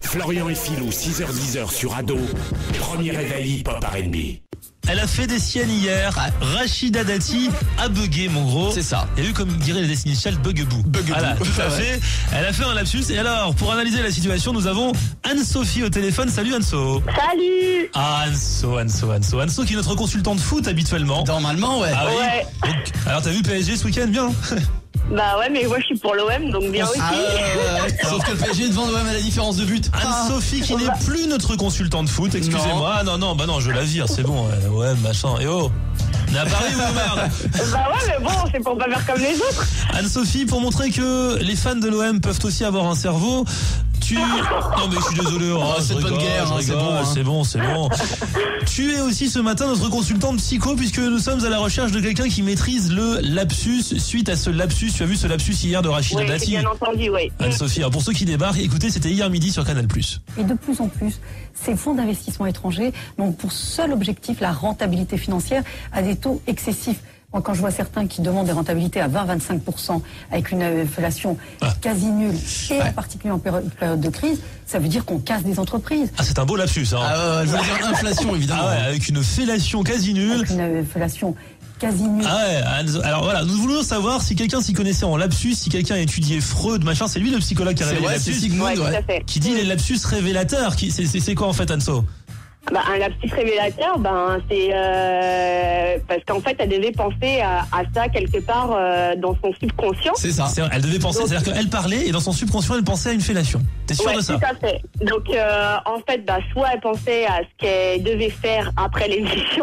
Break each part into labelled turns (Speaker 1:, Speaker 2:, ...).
Speaker 1: Florian et Philou, 6h-10h sur Ado. Premier réveil hip-hop R&B.
Speaker 2: Elle a fait des siennes hier. Rachida Dati a bugué, mon gros.
Speaker 3: C'est ça.
Speaker 2: Il y a eu, comme diraient les initiales, bugaboo. Voilà, tout à fait. Elle a fait un lapsus. Et alors, pour analyser la situation, nous avons Anne-Sophie au téléphone. Salut Anne-So.
Speaker 4: Salut.
Speaker 2: Ah, Anne-So qui est notre consultante foot habituellement.
Speaker 3: Normalement, ouais.
Speaker 2: Ah oui.
Speaker 4: Ouais.
Speaker 2: Donc, alors, t'as vu PSG ce week-end, bien?
Speaker 4: Bah ouais, mais moi je suis pour l'OM, donc bien aussi.
Speaker 3: Sauf que le PSG est devant l'OM à la différence de but.
Speaker 2: Anne-Sophie qui n'est plus notre consultante foot, excusez-moi. Non, je la vire, c'est bon. Ouais, machin. Et oh, on est à Paris ou merde?
Speaker 4: Bah ouais, mais bon, c'est pour pas faire comme les autres.
Speaker 2: Anne-Sophie, pour montrer que les fans de l'OM peuvent aussi avoir un cerveau, Non mais je suis désolé,
Speaker 3: c'est de bonne guerre,
Speaker 2: c'est bon. Tu es aussi ce matin notre consultante psycho, puisque nous sommes à la recherche de quelqu'un qui maîtrise le lapsus. Suite à ce lapsus, tu as vu ce lapsus hier de Rachida Dati?
Speaker 4: Oui, bien entendu, oui.
Speaker 2: Anne-Sophie, alors pour ceux qui débarquent, écoutez, c'était hier midi sur Canal+.
Speaker 5: Et de plus en plus, ces fonds d'investissement étrangers n'ont pour seul objectif la rentabilité financière à des taux excessifs. Moi, quand je vois certains qui demandent des rentabilités à 20-25% avec une inflation quasi nulle, et en particulier en période de crise, ça veut dire qu'on casse des entreprises.
Speaker 2: Ah, c'est un beau lapsus, hein.
Speaker 3: Je voulais dire inflation, évidemment.
Speaker 2: Ah ouais, avec une fellation quasi nulle.
Speaker 5: Avec une inflation quasi nulle.
Speaker 2: Ah ouais, alors voilà, nous voulons savoir si quelqu'un s'y connaissait en lapsus, si quelqu'un a étudié Freud, machin, c'est lui le psychologue qui a révélé les lapsus.
Speaker 3: C'est Sigmund,
Speaker 4: Tout à fait.
Speaker 2: Qui dit les lapsus révélateurs. C'est quoi en fait, Anso?
Speaker 4: Bah, un lapsus révélateur, c'est parce qu'en fait, elle devait penser à ça quelque part dans son subconscient.
Speaker 3: C'est ça.
Speaker 2: Elle devait penser, c'est-à-dire qu'elle parlait et dans son subconscient, elle pensait à une fellation. T'es sûr de ça?
Speaker 4: Tout à fait. Donc, en fait, soit elle pensait à ce qu'elle devait faire après l'émission,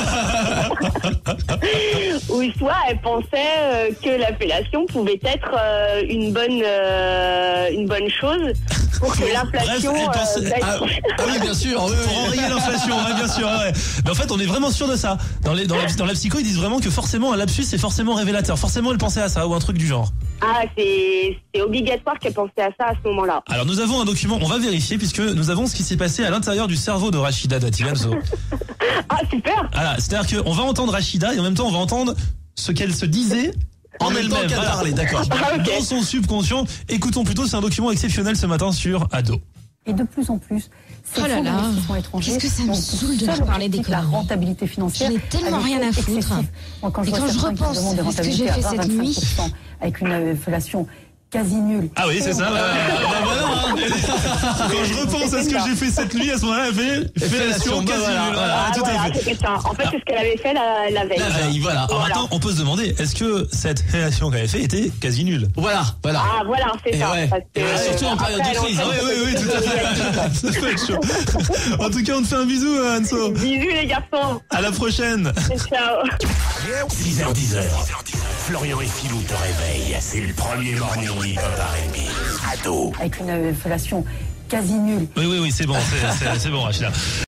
Speaker 4: ou soit elle pensait que la fellation pouvait être une bonne chose pour que l'inflation.
Speaker 2: Bref, elle pensait.
Speaker 3: Oui, bien sûr.
Speaker 2: Pour enrayer l'inflation, bien sûr. Ouais. Mais en fait, on est vraiment sûr de ça. Dans la psycho, ils disent vraiment que forcément un lapsus c'est forcément révélateur. Forcément, elle pensait à ça ou un truc du genre.
Speaker 4: Ah, c'est obligatoire qu'elle pensait à ça à ce moment-là.
Speaker 2: Alors nous avons un document, on va vérifier puisque nous avons ce qui s'est passé à l'intérieur du cerveau de Rachida Dati.
Speaker 4: Ah, super.
Speaker 2: Voilà, c'est-à-dire qu'on va entendre Rachida et en même temps on va entendre ce qu'elle se disait en
Speaker 3: même temps
Speaker 2: elle-même.
Speaker 3: qu'elle parlait, d'accord.
Speaker 4: Okay.
Speaker 2: Dans son subconscient. Écoutons plutôt, c'est un document exceptionnel ce matin sur Ado.
Speaker 5: Et de plus en plus, ces
Speaker 6: Oh là
Speaker 5: fonds
Speaker 6: là,
Speaker 5: d'investissement étrangers
Speaker 6: qu'est-ce que ça me
Speaker 5: n'ont pour
Speaker 6: saoule de
Speaker 5: seul
Speaker 6: leur parler
Speaker 5: objectif la
Speaker 6: d'économie.
Speaker 5: rentabilité financière.
Speaker 6: J'en ai tellement
Speaker 5: à des
Speaker 6: rien à
Speaker 5: taux
Speaker 6: foutre.
Speaker 5: excessifs. Moi, quand je
Speaker 6: Et
Speaker 5: vois
Speaker 6: quand je
Speaker 5: certains qui
Speaker 6: repense
Speaker 5: demandent des
Speaker 6: à ce que j'ai
Speaker 5: rentabilités à
Speaker 6: fait cette nuit.
Speaker 5: 20-25% avec une inflation quasi nulle.
Speaker 2: Ah oui, c'est ça. Quand je repense à ce que j'ai fait cette nuit, à ce moment-là, elle fait fellation quasi nulle.
Speaker 4: Ah,
Speaker 2: Tout à
Speaker 4: voilà,
Speaker 2: fait.
Speaker 4: c'était ça. En fait, c'est ce qu'elle avait fait la veille.
Speaker 3: La veille, voilà.
Speaker 2: Alors maintenant, on peut se demander, est-ce que cette fellation qu'elle avait fait était quasi nulle?
Speaker 3: Voilà.
Speaker 4: Ah, voilà, c'est
Speaker 3: Et
Speaker 4: ça.
Speaker 3: ouais.
Speaker 4: Parce que,
Speaker 3: Et ouais, surtout en période
Speaker 4: après,
Speaker 3: de crise.
Speaker 4: elle en fait-
Speaker 2: Oui, tout à fait. Ça peut être chaud. En tout cas, on te fait un bisou, Anso.
Speaker 4: Bisous les garçons.
Speaker 2: À la prochaine.
Speaker 4: Ciao.
Speaker 1: 6h-10h. Florian et Philou te réveillent. C'est le premier morning hip-hop R&B. Ado.
Speaker 5: Avec une inflation quasi nulle.
Speaker 2: Oui, c'est bon, c'est bon, Rachida.